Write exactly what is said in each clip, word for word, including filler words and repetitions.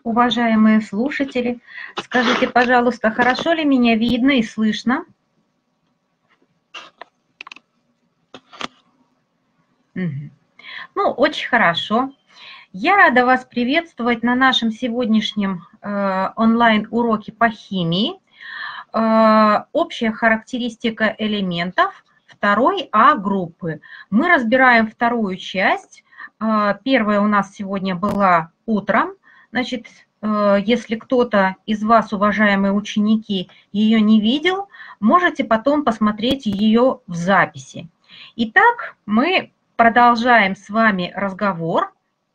уважаемые слушатели. Скажите, пожалуйста, хорошо ли меня видно и слышно? Угу. Ну, очень хорошо. Я рада вас приветствовать на нашем сегодняшнем э, онлайн-уроке по химии. Э, общая характеристика элементов второй А группы. Мы разбираем вторую часть. Э, первая у нас сегодня была утром. Значит, э, если кто-то из вас, уважаемые ученики, ее не видел, можете потом посмотреть ее в записи. Итак, мы продолжаем с вами разговор.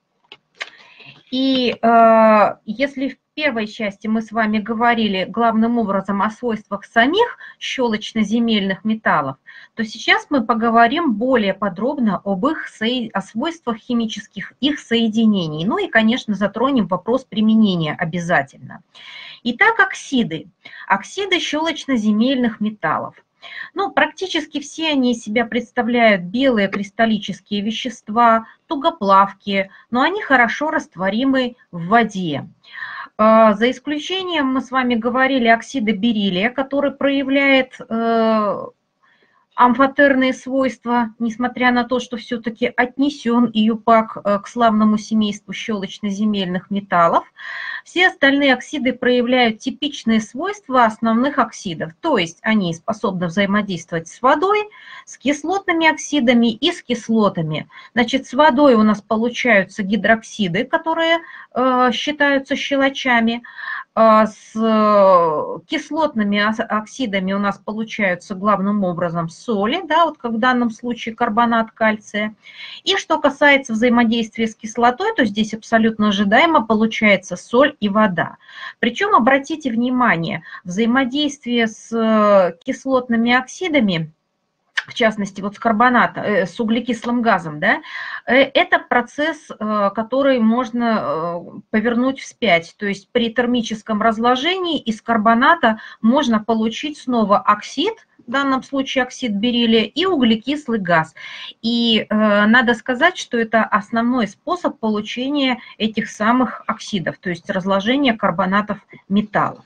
И э, если в первой части мы с вами говорили главным образом о свойствах самих щелочно-земельных металлов, то сейчас мы поговорим более подробно об их о свойствах химических их соединений. Ну и, конечно, затронем вопрос применения обязательно. Итак, оксиды. Оксиды щелочно-земельных металлов. Ну, практически все они из себя представляют белые кристаллические вещества, тугоплавкие, но они хорошо растворимы в воде. За исключением, мы с вами говорили, оксида бериллия, который проявляет амфотерные свойства, несмотря на то, что все-таки отнесен ИЮПАК к славному семейству щелочно-земельных металлов. Все остальные оксиды проявляют типичные свойства основных оксидов, то есть они способны взаимодействовать с водой, с кислотными оксидами и с кислотами. Значит, с водой у нас получаются гидроксиды, которые э, считаются щелочами. С кислотными оксидами у нас получаются главным образом соли, да, вот как в данном случае карбонат кальция. И что касается взаимодействия с кислотой, то здесь абсолютно ожидаемо получается соль и вода. Причем, обратите внимание, взаимодействие с кислотными оксидами, в частности, вот с карбонатом, с углекислым газом, да, это процесс, который можно повернуть вспять. То есть при термическом разложении из карбоната можно получить снова оксид, в данном случае оксид бериллия, и углекислый газ. И э, надо сказать, что это основной способ получения этих самых оксидов, то есть разложения карбонатов металлов.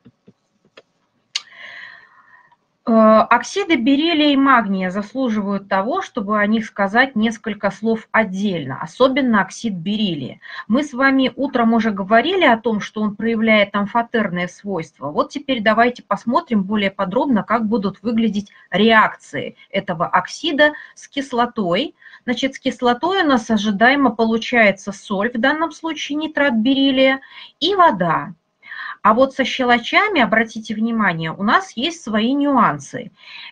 Оксиды бериллия и магния заслуживают того, чтобы о них сказать несколько слов отдельно, особенно оксид бериллия. Мы с вами утром уже говорили о том, что он проявляет амфотерные свойства. Вот теперь давайте посмотрим более подробно, как будут выглядеть реакции этого оксида с кислотой. Значит, с кислотой у нас ожидаемо получается соль, в данном случае нитрат бериллия, и вода. А вот со щелочами, обратите внимание, у нас есть свои нюансы.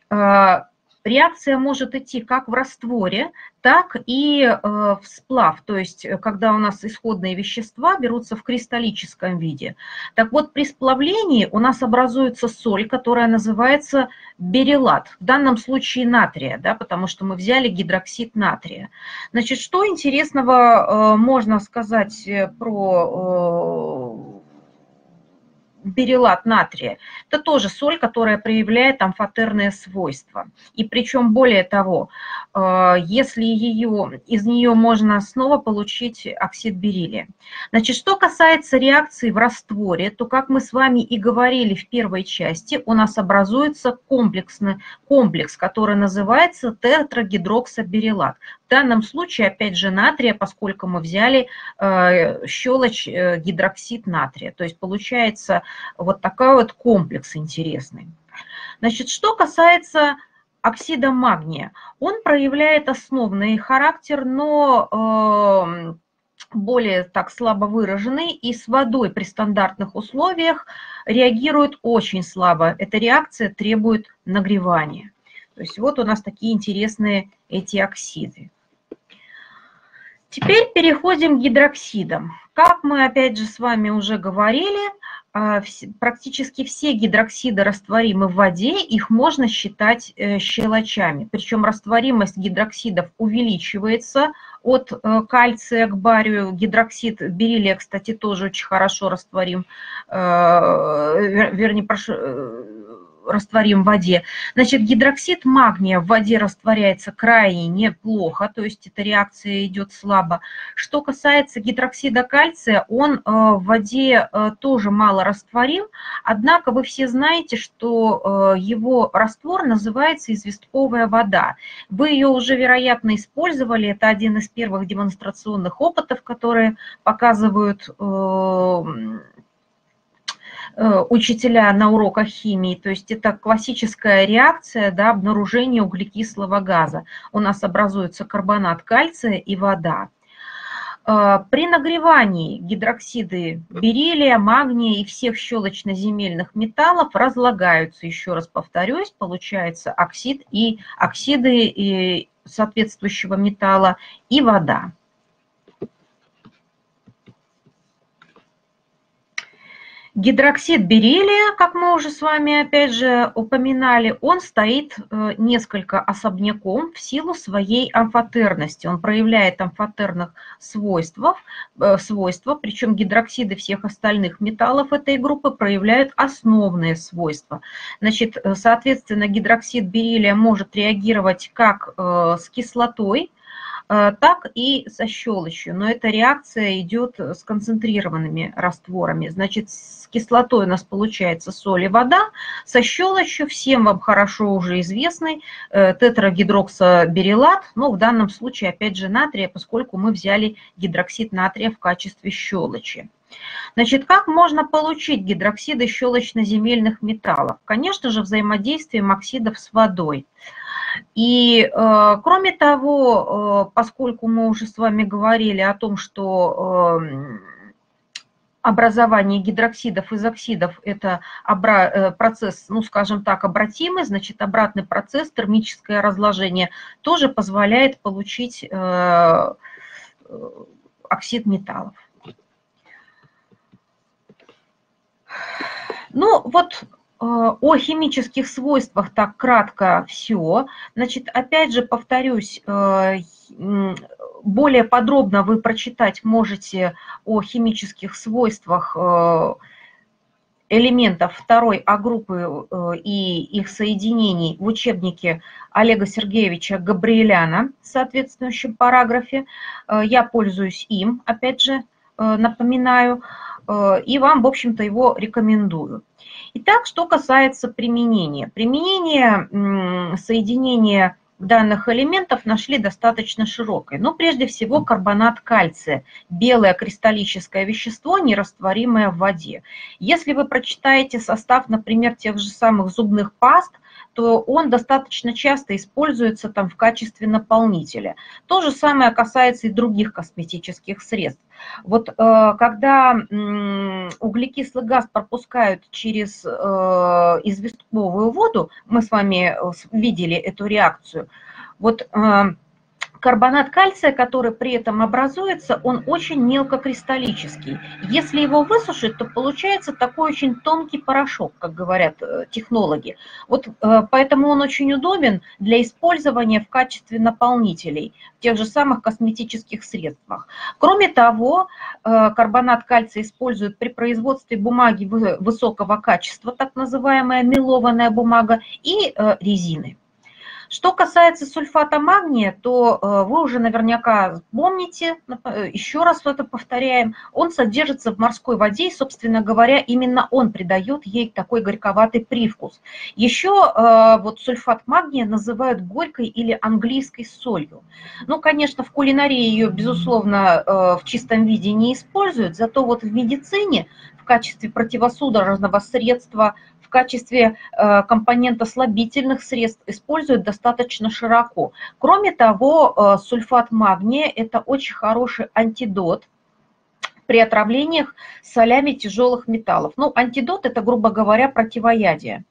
Реакция может идти как в растворе, так и в сплав, то есть когда у нас исходные вещества берутся в кристаллическом виде. Так вот, при сплавлении у нас образуется соль, которая называется бериллат, в данном случае натрия, да, потому что мы взяли гидроксид натрия. Значит, что интересного можно сказать про бериллат натрия? Это тоже соль, которая проявляет амфотерные свойства. И причем более того, если ее, из нее можно снова получить оксид бериллия. Значит, что касается реакции в растворе, то, как мы с вами и говорили в первой части, у нас образуется комплексный комплекс, который называется тетрагидроксобериллат. В данном случае, опять же, натрия, поскольку мы взяли э, щелочь э, гидроксид натрия. То есть получается вот такой вот комплекс интересный. Значит, что касается оксида магния, он проявляет основный характер, но э, более так слабо выраженный, и с водой при стандартных условиях реагирует очень слабо. Эта реакция требует нагревания. То есть вот у нас такие интересные эти оксиды. Теперь переходим к гидроксидам. Как мы опять же с вами уже говорили, практически все гидроксиды растворимы в воде, их можно считать щелочами. Причем растворимость гидроксидов увеличивается от кальция к барию. Гидроксид бериллия, кстати, тоже очень хорошо растворим, вернее, прошу, растворим в воде. Значит, гидроксид магния в воде растворяется крайне неплохо, то есть эта реакция идет слабо. Что касается гидроксида кальция, он в воде тоже мало растворим, однако вы все знаете, что его раствор называется известковая вода. Вы ее уже, вероятно, использовали, это один из первых демонстрационных опытов, которые показывают учителя на уроках химии, то есть это классическая реакция, да, обнаружения углекислого газа. У нас образуется карбонат кальция и вода. При нагревании гидроксиды бериллия, магния и всех щелочно-земельных металлов разлагаются, еще раз повторюсь, получается оксид и оксиды и соответствующего металла и вода. Гидроксид бериллия, как мы уже с вами опять же упоминали, он стоит несколько особняком в силу своей амфотерности. Он проявляет амфотерных свойств, свойства, причем гидроксиды всех остальных металлов этой группы проявляют основные свойства. Значит, соответственно, гидроксид бериллия может реагировать как с кислотой, так и со щелочью, но эта реакция идет с концентрированными растворами. Значит, с кислотой у нас получается соль и вода, со щелочью всем вам хорошо уже известный тетрагидроксобериллат, но в данном случае опять же натрия, поскольку мы взяли гидроксид натрия в качестве щелочи. Значит, как можно получить гидроксиды щелочно-земельных металлов? Конечно же, взаимодействием оксидов с водой. И э, кроме того, э, поскольку мы уже с вами говорили о том, что э, образование гидроксидов из оксидов – это процесс, ну скажем так, обратимый, значит, обратный процесс, термическое разложение, тоже позволяет получить э, оксид металлов. Ну вот… О химических свойствах так кратко все. Значит, опять же повторюсь, более подробно вы прочитать можете о химических свойствах элементов второй А-группы и их соединений в учебнике Олега Сергеевича Габриэляна в соответствующем параграфе. Я пользуюсь им, опять же, напоминаю, и вам, в общем-то, его рекомендую. Итак, что касается применения. Применение соединения данных элементов нашли достаточно широкое. Но прежде всего карбонат кальция, белое кристаллическое вещество, нерастворимое в воде. Если вы прочитаете состав, например, тех же самых зубных паст, то он достаточно часто используется там в качестве наполнителя. То же самое касается и других косметических средств. Вот э, когда э, углекислый газ пропускают через э, известковую воду, мы с вами видели эту реакцию, вот э, карбонат кальция, который при этом образуется, он очень мелкокристаллический. Если его высушить, то получается такой очень тонкий порошок, как говорят технологи. Вот поэтому он очень удобен для использования в качестве наполнителей в тех же самых косметических средствах. Кроме того, карбонат кальция используют при производстве бумаги высокого качества, так называемая мелованная бумага, и резины. Что касается сульфата магния, то вы уже наверняка помните, еще раз это повторяем, он содержится в морской воде, и, собственно говоря, именно он придает ей такой горьковатый привкус. Еще вот сульфат магния называют горькой или английской солью. Ну, конечно, в кулинарии ее, безусловно, в чистом виде не используют, зато вот в медицине в качестве противосудорожного средства, в качестве компонента слабительных средств используют достаточно широко. Кроме того, сульфат магния – это очень хороший антидот при отравлениях солями тяжелых металлов. Ну, антидот – это, грубо говоря, противоядие.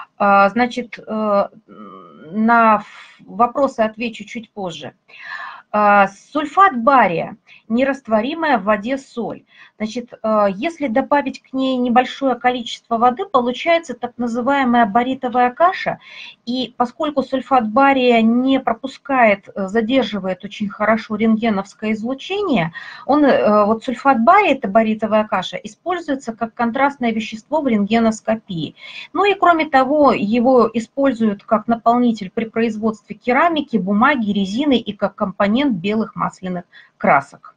Значит, на вопросы отвечу чуть позже. Сульфат бария – нерастворимая в воде соль. Значит, если добавить к ней небольшое количество воды, получается так называемая баритовая каша. И поскольку сульфат бария не пропускает, задерживает очень хорошо рентгеновское излучение, он, вот сульфат бария, это баритовая каша, используется как контрастное вещество в рентгеноскопии. Ну и кроме того, его используют как наполнитель при производстве керамики, бумаги, резины и как компонент белых масляных красок.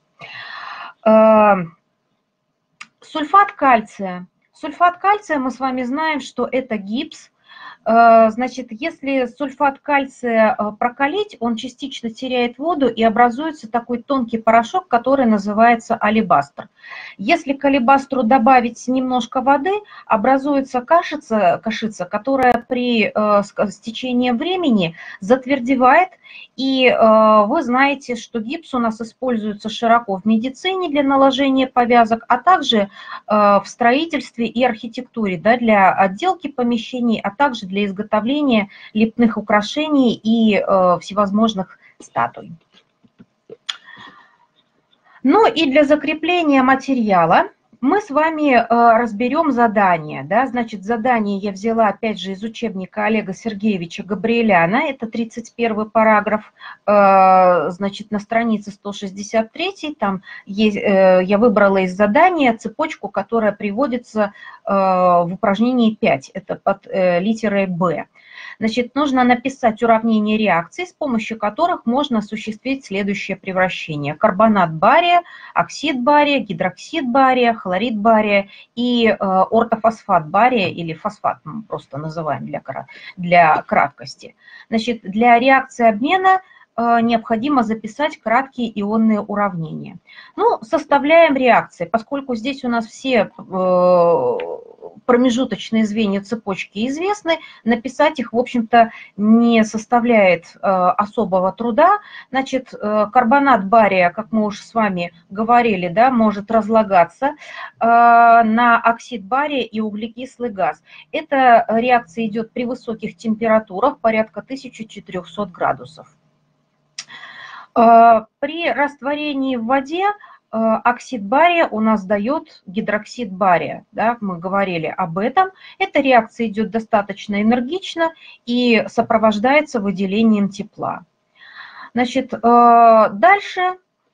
Сульфат кальция. Сульфат кальция, мы с вами знаем, что это гипс. Значит, если сульфат кальция прокалить, он частично теряет воду и образуется такой тонкий порошок, который называется алебастр. Если к алебастру добавить немножко воды, образуется кашица, кашица которая при с течением времени затвердевает. И вы знаете, что гипс у нас используется широко в медицине для наложения повязок, а также в строительстве и архитектуре, да, для отделки помещений, а также для изготовления лепных украшений и э, всевозможных статуй. Ну и для закрепления материала мы с вами э, разберем задание. Да? Значит, задание я взяла опять же из учебника Олега Сергеевича Габриэляна, это тридцать первый параграф, э, значит, на странице сто шестьдесят три, там есть, э, я выбрала из задания цепочку, которая приводится э, в упражнении пять, это под э, литерой «Б». Значит, нужно написать уравнение реакций, с помощью которых можно осуществить следующее превращение. Карбонат бария, оксид бария, гидроксид бария, хлорид бария и э, ортофосфат бария, или фосфат мы просто называем для, для краткости. Значит, для реакции обмена э, необходимо записать краткие ионные уравнения. Ну, составляем реакции, поскольку здесь у нас все э, промежуточные звенья цепочки известны, написать их, в общем-то, не составляет э, особого труда. Значит, э, карбонат бария, как мы уже с вами говорили, да, может разлагаться э, на оксид бария и углекислый газ. Эта реакция идет при высоких температурах, порядка тысячи четырёхсот градусов. Э, при растворении в воде оксид бария у нас дает гидроксид бария, да, мы говорили об этом. Эта реакция идет достаточно энергично и сопровождается выделением тепла. Значит, дальше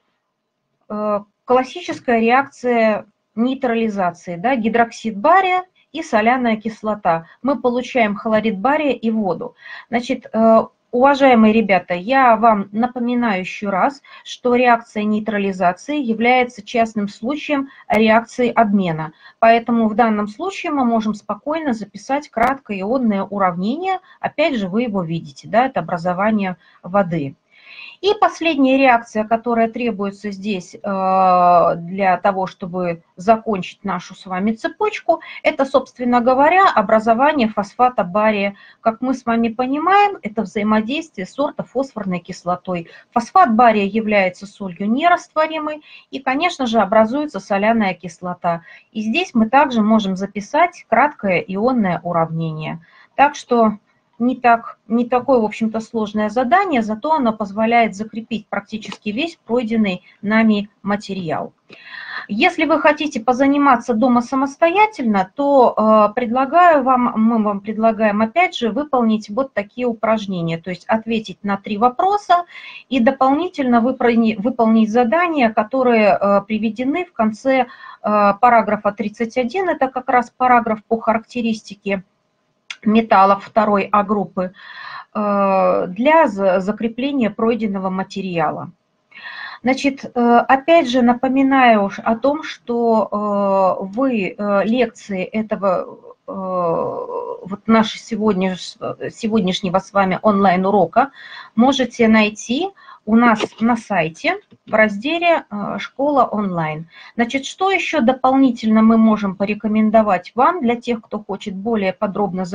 классическая реакция нейтрализации, да, гидроксид бария и соляная кислота. Мы получаем хлорид бария и воду. Значит, уважаемые ребята, я вам напоминаю еще раз, что реакция нейтрализации является частным случаем реакции обмена. Поэтому в данном случае мы можем спокойно записать краткое ионное уравнение. Опять же, вы его видите, да, это образование воды. И последняя реакция, которая требуется здесь для того, чтобы закончить нашу с вами цепочку, это, собственно говоря, образование фосфата бария. Как мы с вами понимаем, это взаимодействие с ортофосфорной кислотой. Фосфат бария является солью нерастворимой, и, конечно же, образуется соляная кислота. И здесь мы также можем записать краткое ионное уравнение. Так что не, так, не такое, в общем-то, сложное задание, зато оно позволяет закрепить практически весь пройденный нами материал. Если вы хотите позаниматься дома самостоятельно, то э, предлагаю вам, мы вам предлагаем опять же выполнить вот такие упражнения, то есть ответить на три вопроса и дополнительно выполнить, выполнить задания, которые э, приведены в конце э, параграфа тридцать один, это как раз параграф по характеристике металлов второй А группы для закрепления пройденного материала. Значит, опять же напоминаю о том, что вы лекции этого вот нашего сегодняшнего, сегодняшнего с вами онлайн-урока можете найти у нас на сайте в разделе «Школа онлайн». Значит, что еще дополнительно мы можем порекомендовать вам для тех, кто хочет более подробно,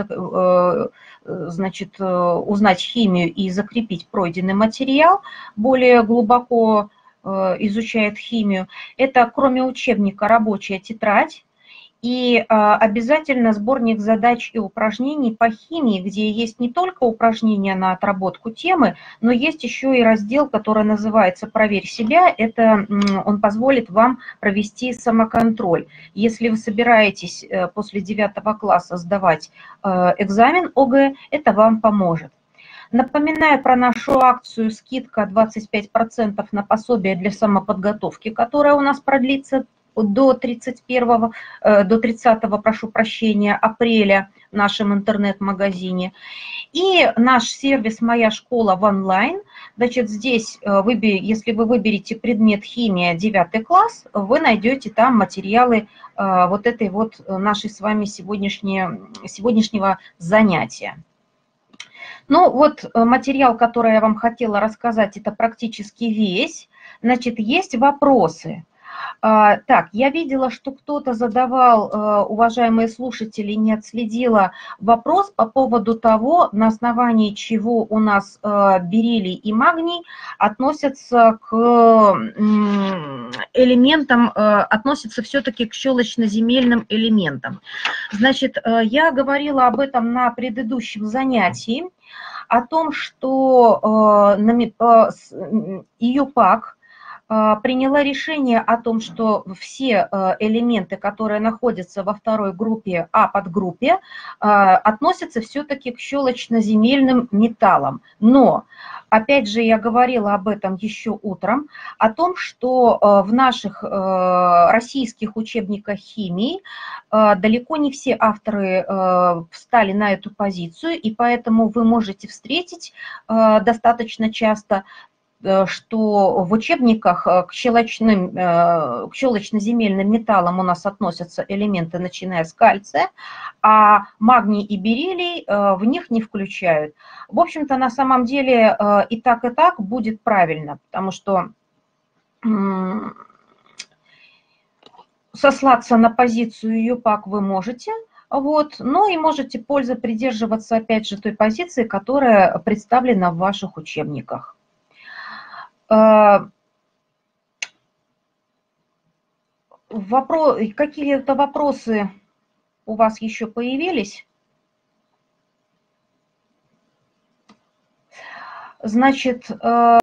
значит, узнать химию и закрепить пройденный материал, более глубоко изучает химию. Это, кроме учебника, рабочая тетрадь И обязательно сборник задач и упражнений по химии, где есть не только упражнения на отработку темы, но есть еще и раздел, который называется «Проверь себя». Это он позволит вам провести самоконтроль. Если вы собираетесь после девятого класса сдавать экзамен ОГЭ, это вам поможет. Напоминаю про нашу акцию «Скидка двадцать пять процентов на пособие для самоподготовки», которая у нас продлится до тридцать первого, до тридцатого, прошу прощения, апреля в нашем интернет-магазине. И наш сервис «Моя школа» в онлайн. Значит, здесь, если вы выберете предмет химия девятый класс, вы найдете там материалы вот этой вот нашей с вами сегодняшнего занятия. Ну вот материал, который я вам хотела рассказать, это практически весь. Значит, есть вопросы. Так, я видела, что кто-то задавал, уважаемые слушатели, не отследила вопрос по поводу того, на основании чего у нас бериллий и магний относятся к элементам, относятся все-таки к щелочно-земельным элементам. Значит, я говорила об этом на предыдущем занятии, о том, что ИЮПАК приняла решение о том, что все элементы, которые находятся во второй группе, А подгруппе, относятся все-таки к щелочно-земельным металлам. Но, опять же, я говорила об этом еще утром, о том, что в наших российских учебниках химии далеко не все авторы встали на эту позицию, и поэтому вы можете встретить достаточно часто, что в учебниках к щелочным, к щелочно-земельным металлам у нас относятся элементы, начиная с кальция, а магний и бериллий в них не включают. В общем-то, на самом деле и так, и так будет правильно, потому что сослаться на позицию ИЮПАК вы можете, вот, но и можете пользу придерживаться, опять же, той позиции, которая представлена в ваших учебниках. Вопрос, какие-то вопросы у вас еще появились? Значит,